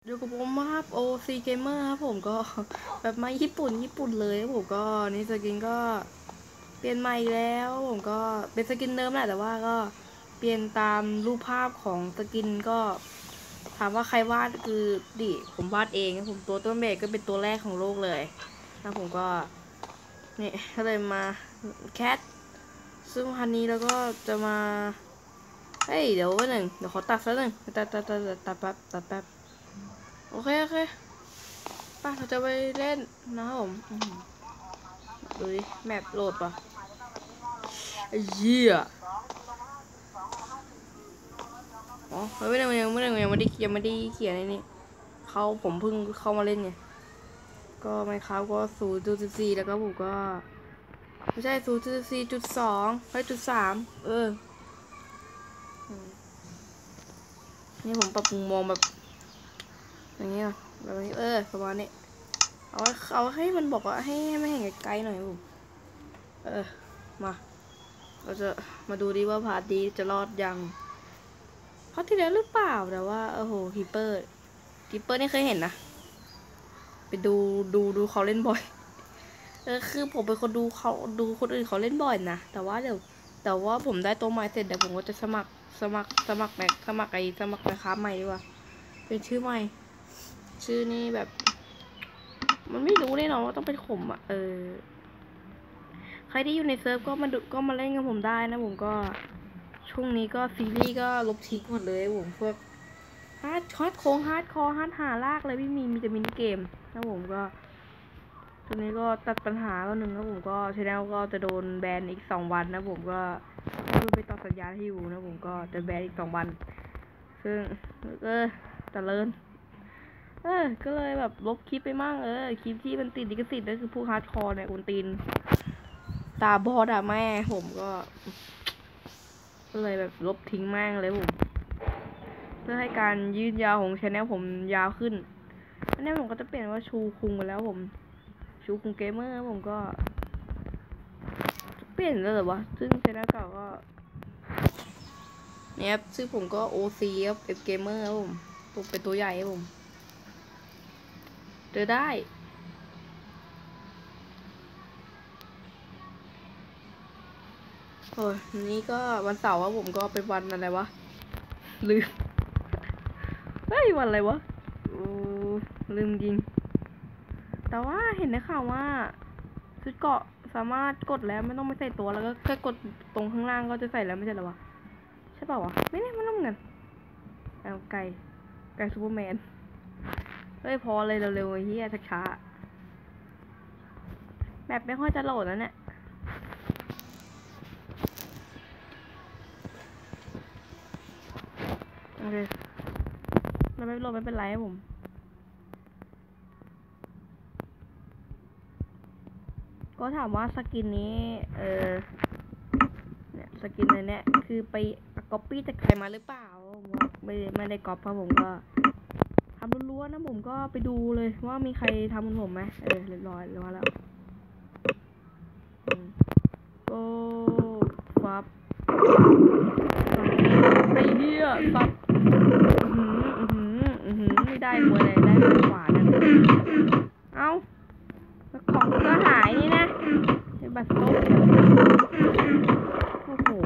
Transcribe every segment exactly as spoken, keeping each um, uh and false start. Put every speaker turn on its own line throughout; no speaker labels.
อยู่กับผมครับโอซีเกมเมอร์ครับผมก็แบบมาญี่ปุ่นญี่ปุ่นเลยผมก็นี่สกินก็เปลี่ยนใหม่แล้วผมก็เป็นสกินเดิมแหละแต่ว่าก็เปลี่ยนตามรูปภาพของสกินก็ถามว่าใครวาดคือดิผมวาดเองผมตัวต้นแบบก็เป็นตัวแรกของโลกเลยแล้วผมก็นี่ก็เลยมาแคทซึ่งพันนี้แล้วก็จะมาเฮ้ยเดี๋ยววันหนึ่งเดี๋ยวขอตัดซะหนึ่งตัดตัดตัดตัดแป๊บตัดแป๊บโอเคโอเคป่ะเราจะไปเล่นนะครับผมดูดิแมปโหลดป่ะไอ้เหี้ยอ๋อไม่ได้ยังไม่ได้ยังไม่ได้ยังไม่ได้เขียนในนี้เขาผมเพิ่งเข้ามาเล่นไงก็ไม่ครับก็ศูนย์จุดสี่แล้วก็ผมก็ไม่ใช่ศูนย์จุดสี่จุดสองไปจุดสามเออนี่ผมปรับมุมมองแบบอย่างเงี้ยแบบนี้เออประมาณนี้เอาเอาให้มันบอกว่าให้ให้ไม่เห็นไกลๆหน่อยผมเออมาเราจะมาดูดิว่าพาร์ทดีจะรอดยังพาร์ทที่แล้วหรือเปล่าแต่ว่าโอ้โหฮิปเปอร์ฮิปเปอร์นี่เคยเห็นนะไปดูดูดูเขาเล่นบ่อยเออคือผมเป็นคนดูเขาดูคนอื่นเขาเล่นบ่อยนะแต่ว่าเดี๋ยวแต่ว่าผมได้ตัวใหม่เสร็จเดี๋ยวผมก็จะสมัครสมัครสมัครแม็กสมัครไอสมัครนะครับใหม่ดีกว่าเป็นชื่อใหม่ชื่อนี้แบบมันไม่รู้แน่นอนว่าต้องเป็นผมอ่ะเออใครที่อยู่ในเซิร์ฟก็มาดูก็มาเล่นกับผมได้นะผมก็ช่วงนี้ก็ซีรีส์ก็ลบทิ้งหมดเลยผมพวกฮาร์ดฮาร์ดโค้งฮาร์ดคอร์ฮาร์ดหาลากเลยไม่มีมีแต่มินิเกมนะผมก็ตอนนี้ก็ตัดปัญหาแล้วหนึ่งแล้วผมก็ชาแนลก็จะโดนแบนอีกสองวันนะผมก็เพิ่งไปต่อสัญญาที่อยู่นะผมก็จะแบนอีกสองวันซึ่งเออตะเลินเออก็เลยแบบลบคลิปไปมั่งเออคลิปที่มันติดลิขสิทธิ์ก็คือพวกฮาร์ดคอร์เนี่ยอุนตีนตาบอดอะแม่ผมก็ก็เลยแบบลบทิ้งแม่งเลยผมเพื่อให้การยืดยาวของชแนลผมยาวขึ้นอันนี้ผมก็จะเปลี่ยนว่าชูคุงไปแล้วผมชูคุงเกมเมอร์ผมก็เปลี่ยนเลยเหรอวะซึ่งชแนลเก่าก็เนี่ยครับซึ่งผมก็ โอ ซี ครับเอฟเกมเมอร์ครับผมผมเป็นตัวใหญ่ครับผมเจอได้โอ้ยนี้ก็วันเสาร์ว่าผมก็เป็นวันอะไรวะลืมเฮ้ยวันอะไรวะลืมจริงแต่ว่าเห็นในข่าวว่าชุดเกาะสามารถกดแล้วไม่ต้องไปใส่ตัวแล้วก็แค่กดตรงข้างล่างก็จะใส่แล้วไม่ใช่หรอวะใช่เปล่าวะไม่แน่มันต้องเหมือนเอาไก่ไก่ซูเปอร์แมนเฮ้ยพอเลยเร็วๆไอ้เหี้ยช้าๆแบบไม่ค่อยจะโหลดแล้วเนี่ยโอเคเราไม่โหลดไม่เป็นไรครับผมก็ถามว่าสกินนี้เออเนี่ยสกินในเนี้ยคือไปก๊อปปี้จากใครมาหรือเปล่าไม่ไม่ได้ก๊อปเพราะผมก็ทำล้วนๆนะผมก็ไปดูเลยว่ามีใครทำเหมือนผมไหมเออเรียบร้อยแล้วแล้วโอ้ฟับไอ้เหี้ยฟับอือหืออือหือไม่ได้หัวเลยได้ขวานะเอ้าของก็หายนี่นะไอ้บัตรโต๊ะโอ้โห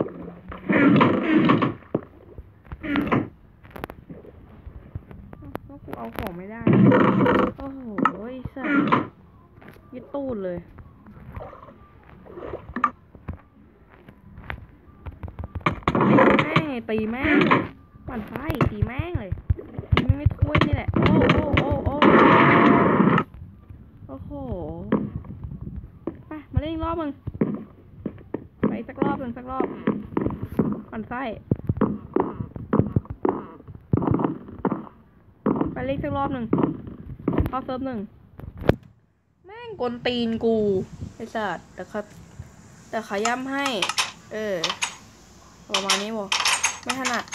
ก็กูเอาของไม่ได้โอ้โหไอ้สัสยึดตูดเลยตีแม่งปั่นไฟตีแม่งเลยตีแม่งไม่ถ้วยนี่แหละโอ้โอ้โอ้โอ้โอ้โหไปมาเล่นอีกรอบมึงไปสักรอบหนึ่งสักรอบปั่นไฟไปเล่นสักรอบหนึ่งเข้าเซิร์ฟหนึ่งแม่งกลตีนกูไอ้สัตว์แต่ครับแต่ขาย่ำให้เออประมาณนี้บอกไม่ถนัด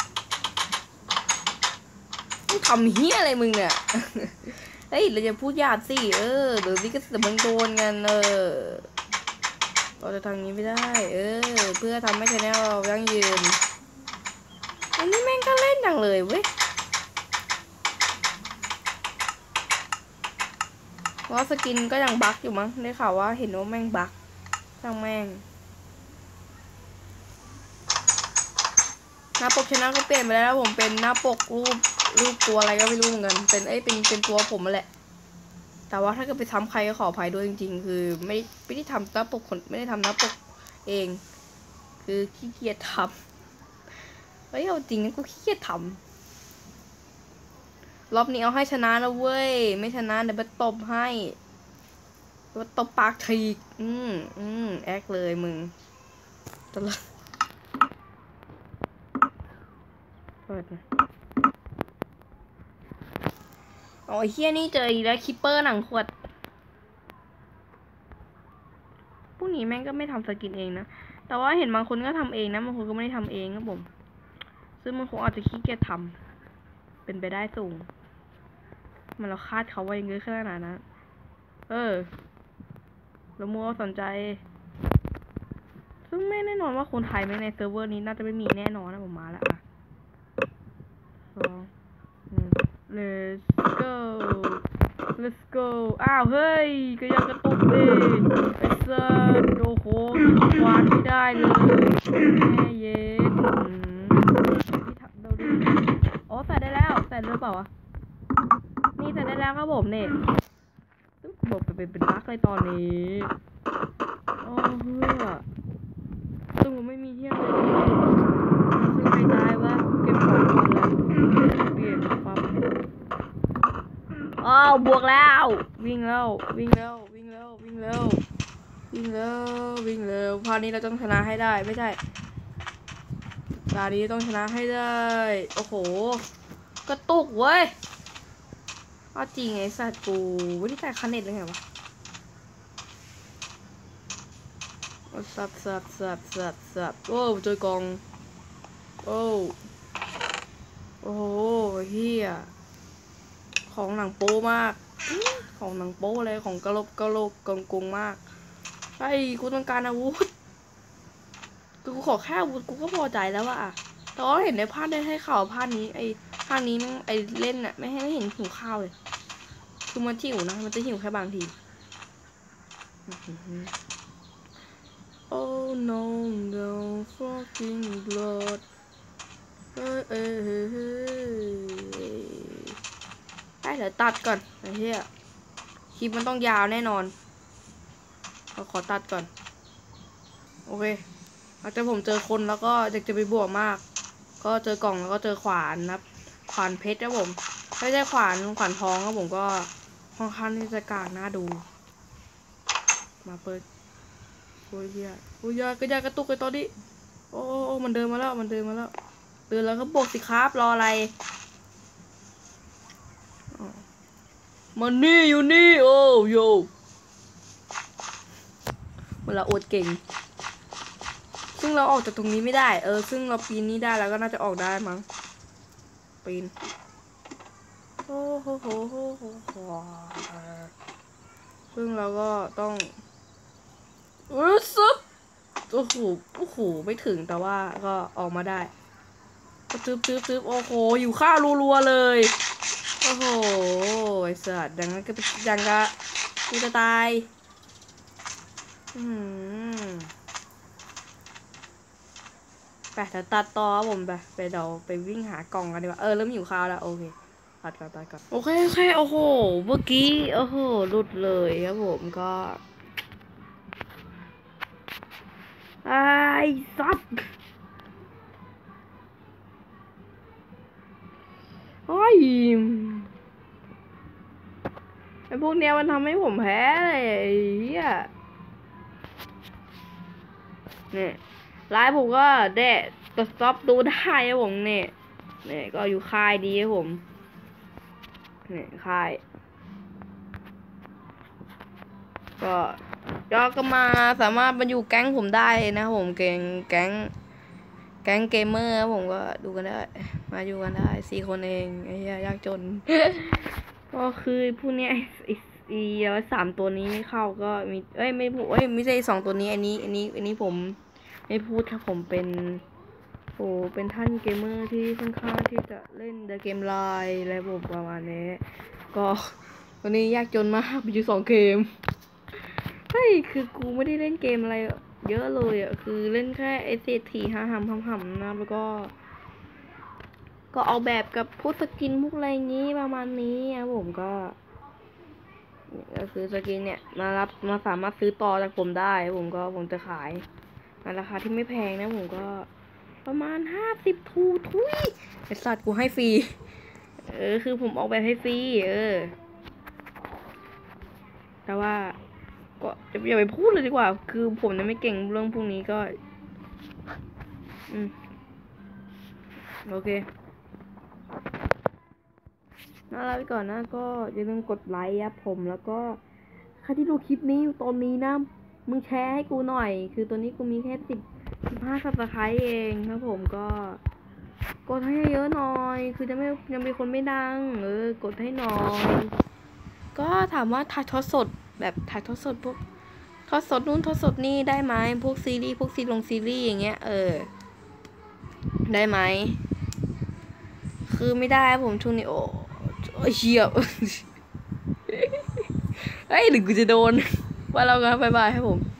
มึงทำเฮี้ยอะไรมึงเนี่ยเฮ้ยเราจะพูดหยาบสิเออเดี๋ยวนี้ก็จะมึงโดนกันเออเราจะทำนี้ไม่ได้เออเพื่อทำให้ชาแนลเรายั่งยืนอันนี้แม่งก็เล่นจังเลยเว้ยว่าสกินก็ยังบั๊กอยู่มั้งได้ข่าวว่าเห็นว่าแม่งบั๊กช่างแม่งหน้าปกชนะก็เปลี่ยนไปแล้วผมเป็นหน้าปกรูปรูปตัวอะไรก็ไม่รู้เหมือนกันเป็นไอ้เป็นเป็นตัวผมมาแหละแต่ว่าถ้าเกิดไปทำใครก็ขออภัยด้วยจริงๆคือไม่ไม่ได้ทำหน้าปกคนไม่ได้ทำหน้าปกเองคือขี้เกียจทำเฮ้ยเอาจริงนะกูขี้เกียจทำรอบนี้เอาให้ชนะนะเว้ยไม่ชนะเดี๋ยวไปตบให้ว่าตบปากทีอืมอืมแอคเลยมึงตลอดเปิดนะอ๋อเฮียนี่เจออีกแล้วคิปเปอร์หนังขวดพวกนี้แม่งก็ไม่ทำสกินเองนะแต่ว่าเห็นบางคนก็ทำเองนะบางคนก็ไม่ได้ทำเองครับผมซึ่งมันคงอาจจะขี้เกียจทำเป็นไปได้สูงมันเราคาดเขาไว้เยอะขนาดนั้นเออแล้วมัวสนใจซึ่งไม่แน่นอนว่าคนไทยไม่ในเซิร์ฟเวอร์นี้น่าจะไม่มีแน่นอนนะผมมาแล้วอ่ะสอง let's go let's go อ้าวเฮ้ยก็ยังกระตุกเองไอ้เซิร์ฟโอ้โหวาดไม่ได้เลยแม่เย็ดที่ทำเราดิอ๋อใส่ได้แล้วใส่หรือเปล่าวะนี่ใส่ได้แล้วครับผมเนี่ยบอกไปเป็นบั๊กเลยตอนนี้โอ้เพื่อซึ่งผมไม่มีเที่ยวเลยซึ่งไม่ตายวะเก็บของก่อนแล้วเปลี่ยนปั๊บอ้าวบวกแล้ววิ่งแล้ววิ่งแล้ววิ่งแล้ววิ่งแล้ววิ่งแล้ววิ่งแล้วพานี้เราต้องชนะให้ได้ไม่ใช่ตานี้ต้องชนะให้ได้โอ้โหกระตุกเว้ยเอาจริงไอ้สัตว์กูไม่ได้แต่คันเน็ตเลยไงวะสับสับสับสับสับโอ้เจอกองโอ้โอ้โหเฮียของหนังโป๊มากของหนังโป๊อะไรของกระโหลกกระโหลกกงกงมากไอ้กูต้องการอาวุธกูขอแค่อาวุธกูก็พอใจแล้วว่ะแต่ว่าเห็นในภาพได้ให้ข่าวภาพนี้ไอ้ภาพนี้ไอ้เล่นน่ะไม่ให้ไม่เห็นหิวข้าวเลยคือมันหิวนะมันจะหิวแค่บางที Oh no no fucking blood เอ้ยเอ้ยเฮ้ยได้เดี๋ยวตัดก่อนไอ้เหี้ยคลิปมันต้องยาวแน่นอนเราขอตัดก่อนโอเคอาจจะผมเจอคนแล้วก็จะจะไปบวกมากก็เจอกล่องแล้วก็เจอขวานนะขวานเพชรนะผมไม่ใช่ขวานขวานทองครับผมก็ค่อนข้างที่จะกากน่าดูมาเปิดโอ้ยเหี้ยโอ้ยยากระยากระตุกเลยตอนนี้โอ้โอ้มันเดินมาแล้วมันเดินมาแล้วเดินแล้วก็บวกสิครับรออะไรมันนี่อยู่นี่โอ้โยมันละอดเก่งซึ่งเราออกจากตรงนี้ไม่ได้เออซึ่งเราปีนนี้ได้แล้วก็น่าจะออกได้มั้งปีนโอ้โหโหโหโหซึ่งเราก็ต้องเออซึบโอ้โหโอ้โหไม่ถึงแต่ว่าก็ออกมาได้ก็ตึ๊บตึ๊บตึ๊บโอ้โหอยู่ข้าวรัวๆเลยโอ้โหไอ้สัตว์ดังนั้นก็ยังกะกูจะตายอืมไปเดี๋ยวตัดต่อผมไปไปเดี๋ยวไปวิ่งหากล่องกันดีกว่าเออเริ่มหิวข้าวแล้วโอเคตัดก่อนตัดก่อนโอเคโอเคโอ้โหเมื่อกี้โอ้โหหลุดเลยครับผมก็ไอ้สัตว์โอ้ยไอ้พวกเนี้ยมันทำให้ผมแพ้เลยไอ้เหี้ยเนี่ยไลฟ์ผมก็เด็ดตัวซอฟดูได้ครับผมเนี่ยเนี่ยก็อยู่ค่ายดีครับผมเนี่ยค่ายก็ก็ก็มาสามารถมาอยู่แก๊งผมได้นะผมแก๊งแก๊งแก๊งเกมเมอร์ผมก็ดูกันได้มาอยู่กันได้สี่คนเองไอ้เหี้ยยากจน ก็คือผู้นี้ไอ้อีสามตัวนี้ไม่เข้าก็มีเอ้ยไม่พูดเอ้ยไม่ใช่สองตัวนี้อันนี้อันนี้อันนี้ผมไม่พูดครับผมเป็นโอ้เป็นท่านเกมเมอร์ที่ค่อนข้างที่จะเล่นเดอะเกมไลน์อะไรผมประมาณนี้ก็วันนี้ยากจนมากไปอยู่สองเกมเฮ้ยคือกูไม่ได้เล่นเกมอะไรเยอะเลยอ่ะคือเล่นแค่ไอเศรษฐีห้าหำหำๆนะแล้วก็ ก็ออกแบบกับพวกสกินพวกอะไรงี้ประมาณนี้นะผมก็ก็คือสกินเนี่ยมารับมาสามารถซื้อต่อจากผมได้ผมก็ผมจะขายในราคาที่ไม่แพงนะผมก็ประมาณห้าสิบทูทุยไอสัตว์กูให้ฟรีเออคือผมออกแบบให้ฟรีเออแต่ว่าก็อย่าไปพูดเลยดีกว่าคือผมเนี่ยไม่เก่งเรื่องพวกนี้ก็อืมโอเคน่ารักไปก่อนนะก็อย่าลืมกดไลค์ครับผมแล้วก็ใครที่ดูคลิปนี้อยู่ตอนนี้นะมึงแชร์ให้กูหน่อยคือตัวนี้กูมีแค่สิบสิบห้าซับสไครต์เองครับผมก็กดให้เยอะหน่อยคือจะไม่ยังมีคนไม่ดังเออกดให้หน่อยก็ถามว่าถ่ายทอดสดแบบถ่ายทอดสดพวกทอดสดนู้นทอดสดนี่ได้ไหมพวกซีรีส์พวกซีลงซีรีส์อย่างเงี้ยเออได้ไหมคือไม่ได้ผมช่วงนี้โอ้เหี้ยเฮ้ยหรือกูจะโดนว่าเรากันบายบายครับผม